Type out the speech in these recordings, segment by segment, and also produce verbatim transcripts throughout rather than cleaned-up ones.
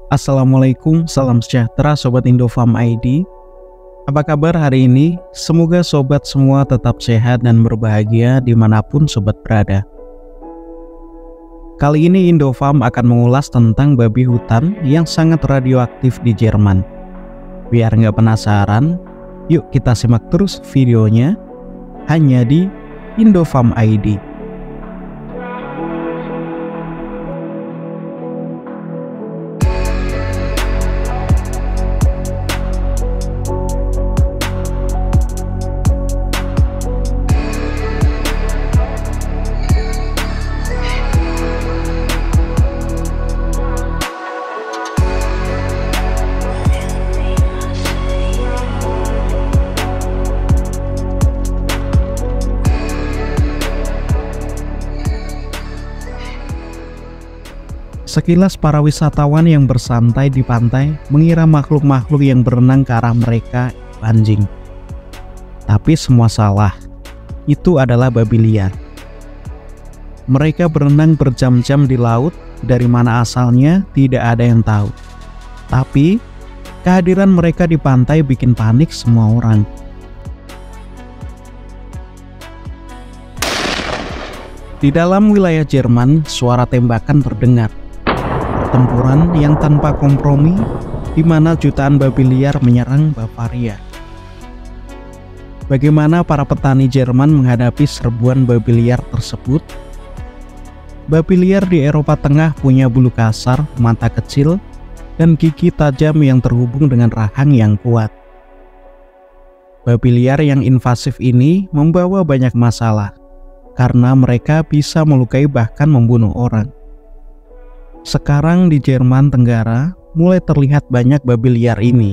Assalamualaikum, salam sejahtera Sobat Indofarm I D. Apa kabar hari ini? Semoga Sobat semua tetap sehat dan berbahagia dimanapun Sobat berada. Kali ini Indofarm akan mengulas tentang babi hutan yang sangat radioaktif di Jerman. Biar nggak penasaran, yuk kita simak terus videonya hanya di Indofarm I D. Sekilas para wisatawan yang bersantai di pantai mengira makhluk-makhluk yang berenang ke arah mereka anjing. Tapi semua salah. Itu adalah babi liar. Mereka berenang berjam-jam di laut, dari mana asalnya tidak ada yang tahu. Tapi kehadiran mereka di pantai bikin panik semua orang. Di dalam wilayah Jerman, suara tembakan terdengar. Pertempuran yang tanpa kompromi, di mana jutaan babi liar menyerang Bavaria. Bagaimana para petani Jerman menghadapi serbuan babi liar tersebut? Babi liar di Eropa Tengah punya bulu kasar, mata kecil, dan gigi tajam yang terhubung dengan rahang yang kuat. Babi liar yang invasif ini membawa banyak masalah, karena mereka bisa melukai bahkan membunuh orang. Sekarang di Jerman Tenggara mulai terlihat banyak babi liar ini.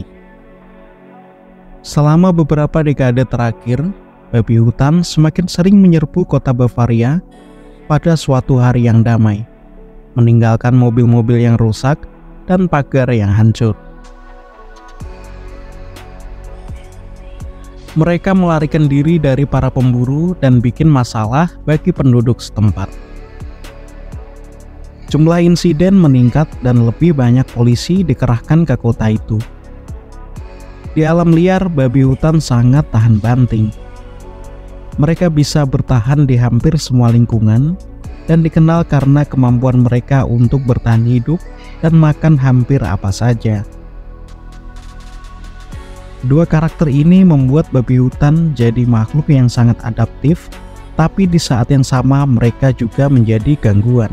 Selama beberapa dekade terakhir, babi hutan semakin sering menyerbu kota Bavaria pada suatu hari yang damai, meninggalkan mobil-mobil yang rusak dan pagar yang hancur. Mereka melarikan diri dari para pemburu dan bikin masalah bagi penduduk setempat. Jumlah insiden meningkat dan lebih banyak polisi dikerahkan ke kota itu. Di alam liar, babi hutan sangat tahan banting. Mereka bisa bertahan di hampir semua lingkungan dan dikenal karena kemampuan mereka untuk bertahan hidup dan makan hampir apa saja. Dua karakter ini membuat babi hutan jadi makhluk yang sangat adaptif, tapi di saat yang sama mereka juga menjadi gangguan.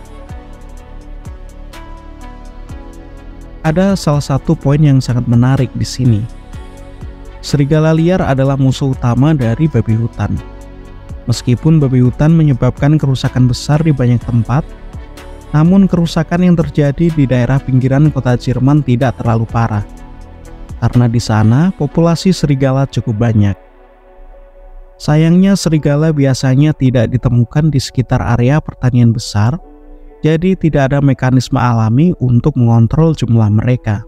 Ada salah satu poin yang sangat menarik di sini. Serigala liar adalah musuh utama dari babi hutan. Meskipun babi hutan menyebabkan kerusakan besar di banyak tempat, namun kerusakan yang terjadi di daerah pinggiran kota Jerman tidak terlalu parah, karena di sana populasi serigala cukup banyak. Sayangnya serigala biasanya tidak ditemukan di sekitar area pertanian besar, jadi tidak ada mekanisme alami untuk mengontrol jumlah mereka.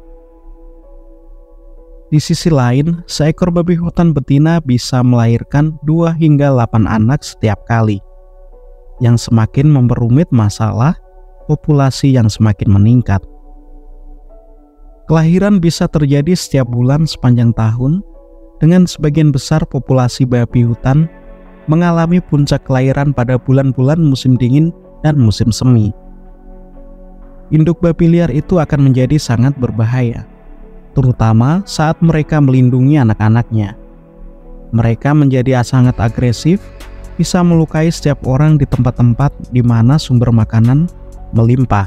Di sisi lain, seekor babi hutan betina bisa melahirkan dua hingga delapan anak setiap kali, yang semakin memperumit masalah populasi yang semakin meningkat. Kelahiran bisa terjadi setiap bulan sepanjang tahun, dengan sebagian besar populasi babi hutan mengalami puncak kelahiran pada bulan-bulan musim dingin dan musim semi. Induk babi liar itu akan menjadi sangat berbahaya, terutama saat mereka melindungi anak-anaknya. Mereka menjadi sangat agresif, bisa melukai setiap orang di tempat-tempat di mana sumber makanan melimpah.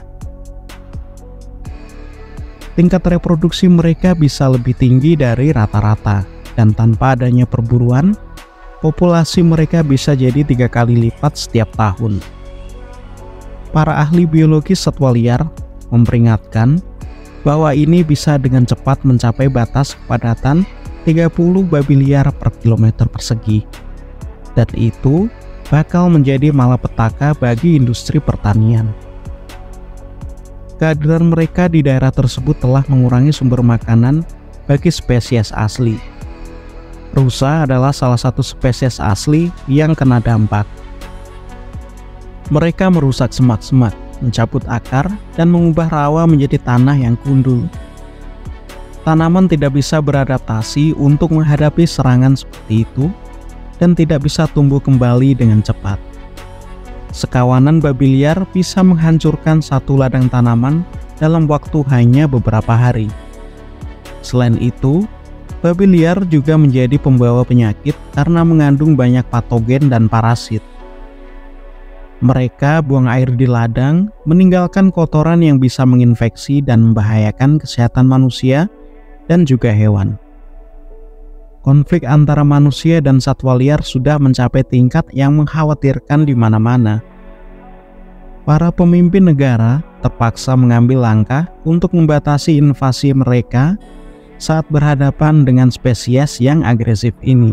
Tingkat reproduksi mereka bisa lebih tinggi dari rata-rata, dan tanpa adanya perburuan, populasi mereka bisa jadi tiga kali lipat setiap tahun. Para ahli biologi satwa liar memperingatkan bahwa ini bisa dengan cepat mencapai batas kepadatan tiga puluh babi liar per kilometer persegi, dan itu bakal menjadi malapetaka bagi industri pertanian. Kehadiran mereka di daerah tersebut telah mengurangi sumber makanan bagi spesies asli. Rusa adalah salah satu spesies asli yang kena dampak. Mereka merusak semak-semak, mencabut akar, dan mengubah rawa menjadi tanah yang gundul. Tanaman tidak bisa beradaptasi untuk menghadapi serangan seperti itu dan tidak bisa tumbuh kembali dengan cepat. Sekawanan babi liar bisa menghancurkan satu ladang tanaman dalam waktu hanya beberapa hari. Selain itu, babi liar juga menjadi pembawa penyakit karena mengandung banyak patogen dan parasit. Mereka buang air di ladang, meninggalkan kotoran yang bisa menginfeksi dan membahayakan kesehatan manusia dan juga hewan. Konflik antara manusia dan satwa liar sudah mencapai tingkat yang mengkhawatirkan di mana-mana. Para pemimpin negara terpaksa mengambil langkah untuk membatasi invasi mereka saat berhadapan dengan spesies yang agresif ini.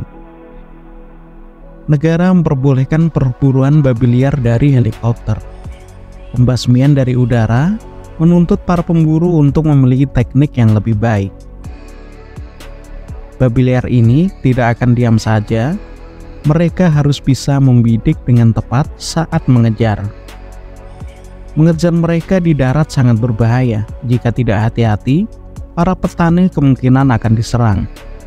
Negara memperbolehkan perburuan babi liar dari helikopter. Pembasmian dari udara menuntut para pemburu untuk memiliki teknik yang lebih baik. Babi liar ini tidak akan diam saja, mereka harus bisa membidik dengan tepat saat mengejar. Mengejar mereka di darat sangat berbahaya. Jika tidak hati-hati, para petani kemungkinan akan diserang.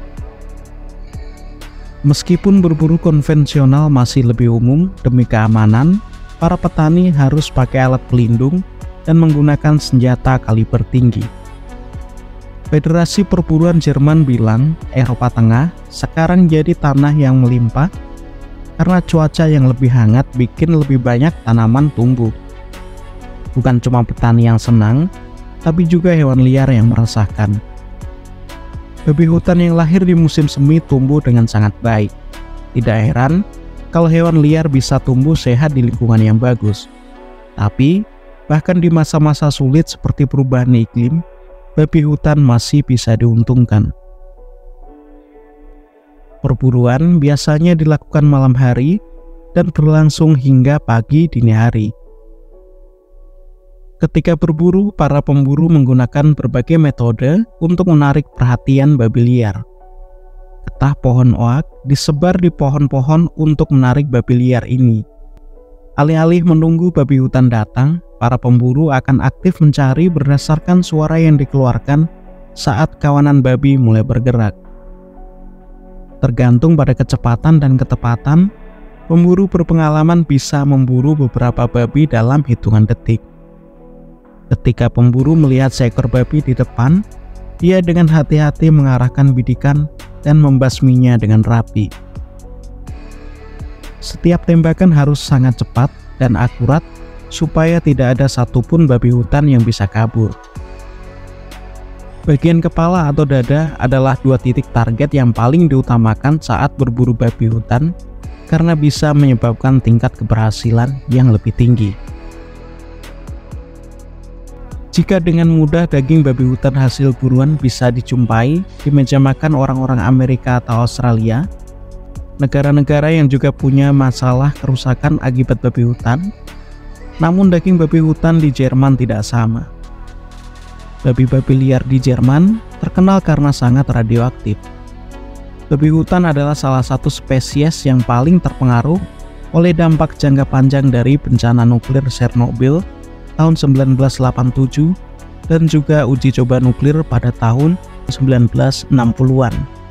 Meskipun berburu konvensional masih lebih umum, demi keamanan, para petani harus pakai alat pelindung dan menggunakan senjata kaliber tinggi. Federasi Perburuan Jerman bilang Eropa Tengah sekarang jadi tanah yang melimpah karena cuaca yang lebih hangat bikin lebih banyak tanaman tumbuh. Bukan cuma petani yang senang, tapi juga hewan liar yang meresahkan. Babi hutan yang lahir di musim semi tumbuh dengan sangat baik. Tidak heran kalau hewan liar bisa tumbuh sehat di lingkungan yang bagus. Tapi, bahkan di masa-masa sulit seperti perubahan iklim, babi hutan masih bisa diuntungkan. Perburuan biasanya dilakukan malam hari dan berlangsung hingga pagi dini hari. Ketika berburu, para pemburu menggunakan berbagai metode untuk menarik perhatian babi liar. Getah pohon oak disebar di pohon-pohon untuk menarik babi liar ini. Alih-alih menunggu babi hutan datang, para pemburu akan aktif mencari berdasarkan suara yang dikeluarkan saat kawanan babi mulai bergerak. Tergantung pada kecepatan dan ketepatan, pemburu berpengalaman bisa memburu beberapa babi dalam hitungan detik. Ketika pemburu melihat seekor babi di depan, dia dengan hati-hati mengarahkan bidikan dan membasminya dengan rapi. Setiap tembakan harus sangat cepat dan akurat supaya tidak ada satupun babi hutan yang bisa kabur. Bagian kepala atau dada adalah dua titik target yang paling diutamakan saat berburu babi hutan karena bisa menyebabkan tingkat keberhasilan yang lebih tinggi. Jika dengan mudah daging babi hutan hasil buruan bisa dijumpai di meja makan orang-orang Amerika atau Australia, negara-negara yang juga punya masalah kerusakan akibat babi hutan, namun daging babi hutan di Jerman tidak sama. Babi-babi liar di Jerman terkenal karena sangat radioaktif. Babi hutan adalah salah satu spesies yang paling terpengaruh oleh dampak jangka panjang dari bencana nuklir Chernobyl tahun seribu sembilan ratus delapan puluh tujuh dan juga uji coba nuklir pada tahun seribu sembilan ratus enam puluhan.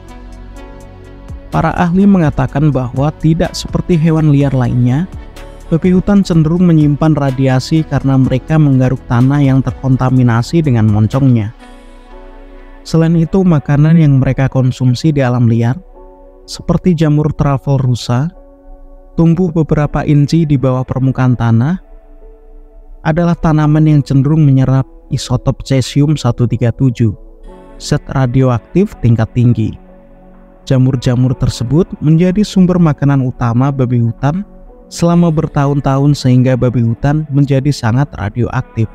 Para ahli mengatakan bahwa tidak seperti hewan liar lainnya, babi hutan cenderung menyimpan radiasi karena mereka menggaruk tanah yang terkontaminasi dengan moncongnya. Selain itu, makanan yang mereka konsumsi di alam liar, seperti jamur truffle rusa, tumbuh beberapa inci di bawah permukaan tanah, adalah tanaman yang cenderung menyerap isotop cesium seratus tiga puluh tujuh, zat radioaktif tingkat tinggi. Jamur-jamur tersebut menjadi sumber makanan utama babi hutan selama bertahun-tahun sehingga babi hutan menjadi sangat radioaktif.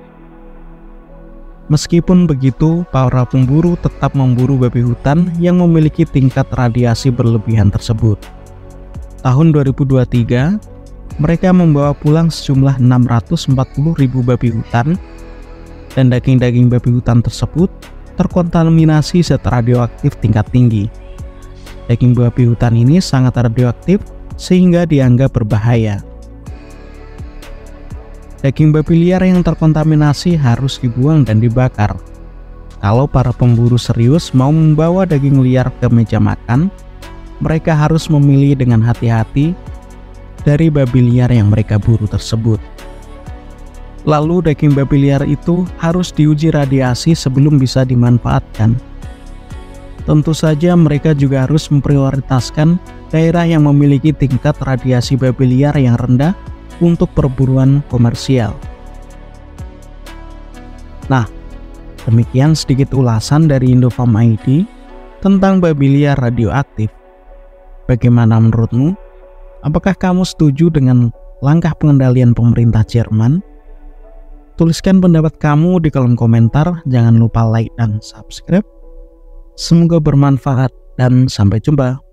Meskipun begitu, para pemburu tetap memburu babi hutan yang memiliki tingkat radiasi berlebihan tersebut. Tahun dua ribu dua puluh tiga, mereka membawa pulang sejumlah enam ratus empat puluh ribu babi hutan, dan daging-daging babi hutan tersebut terkontaminasi zat radioaktif tingkat tinggi. Daging babi hutan ini sangat radioaktif sehingga dianggap berbahaya. Daging babi liar yang terkontaminasi harus dibuang dan dibakar. Kalau para pemburu serius mau membawa daging liar ke meja makan, mereka harus memilih dengan hati-hati dari babi liar yang mereka buru tersebut. Lalu daging babi liar itu harus diuji radiasi sebelum bisa dimanfaatkan. Tentu saja mereka juga harus memprioritaskan daerah yang memiliki tingkat radiasi babi liar yang rendah untuk perburuan komersial. Nah, demikian sedikit ulasan dari Indofarm I D tentang babi liar radioaktif. Bagaimana menurutmu? Apakah kamu setuju dengan langkah pengendalian pemerintah Jerman? Tuliskan pendapat kamu di kolom komentar. Jangan lupa like dan subscribe. Semoga bermanfaat dan sampai jumpa.